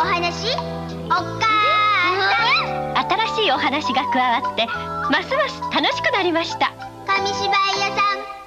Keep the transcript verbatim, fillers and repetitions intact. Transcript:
話、お母さん。 新しいお話が加わってますます楽しくなりました。 紙芝居屋さん